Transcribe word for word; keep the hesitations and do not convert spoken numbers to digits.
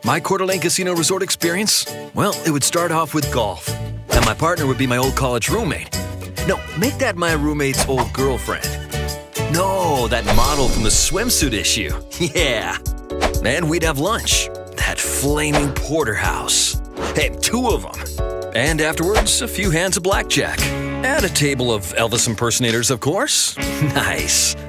My Coeur d'Alene Casino Resort experience? Well, it would start off with golf. And my partner would be my old college roommate. No, make that my roommate's old girlfriend. No, that model from the swimsuit issue. Yeah. And we'd have lunch. That flaming porterhouse. Hey, two of them. And afterwards, a few hands of blackjack. And a table of Elvis impersonators, of course. Nice.